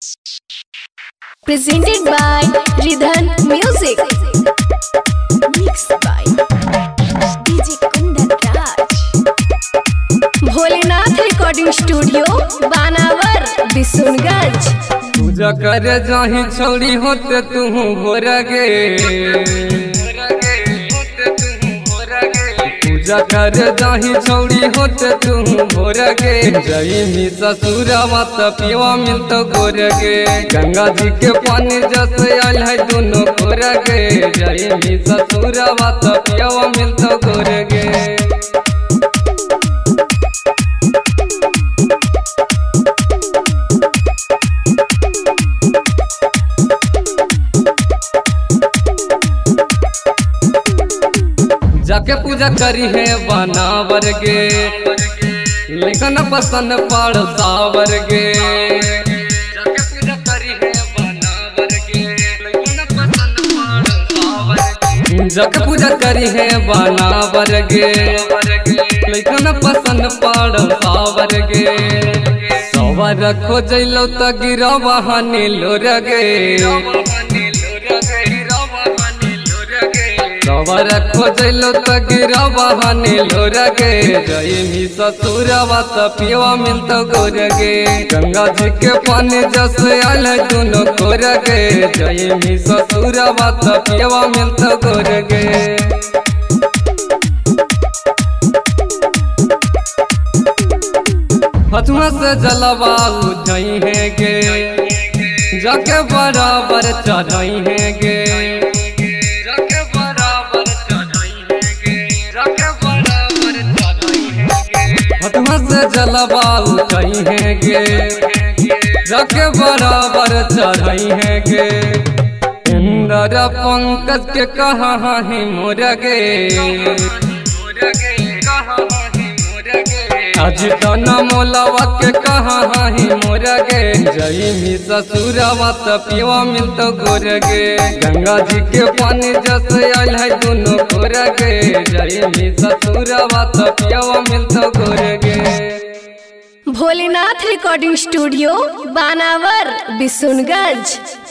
Presented by Ridhan Music. Mixed by DJ Kundan Raj. Bholenath recording studio Banawar Bishunganj. पूजा करे जाही छोड़ी होते तू भोरा गे, पूजा करे जाही छोड़ी होते तू भोरा गे। जई मी ससुरावा त पीवा मिलतो गोर गे, गंगा जी के पानी जैसे आयल है दोनों गोर गे। जई मी ससुरावा त पीवा मिलतो गोर गे। जाके पूजा करी है बनावर गे, लेकिन पसंद पड़ सावर गे। जाके पूजा करी है बनावर गे, लेकिन पसंद पड़ सावर गे। जाके पूजा करी है बनावर गे, लेकिन पसंद पड़ सावर गे। सवर खोजलो त गिरा बहाने लोर गे, सवर खोजलो त गिरा बहाने लोर गे। जई मी ससुरावा त पीवा मिलतो गोर गे, गंगा जी के पानी जैसे आयल है दोनों गोर गे। जई मी ससुरावा त पीवा मिलतो गोर गे। हथुआ से जलवा उठई है गे, जाके बराबर चढ़ई है गे। हथुआ से जलवा उठई है गे, जाके बराबर चढ़ई है गे। इंद्र पंकज के कहा है मोर गे, आज तना मोलावा के कहा है मोर गे। जई मी ससुरावा त पीवा मिलतो गोर गे, गंगा जी के पानी जैसे आयल है दोनों गोर गे। जई मी ससुरावा त पीवा मिलतो गोर गे। Bholenath recording studio Banawar Bishunganj.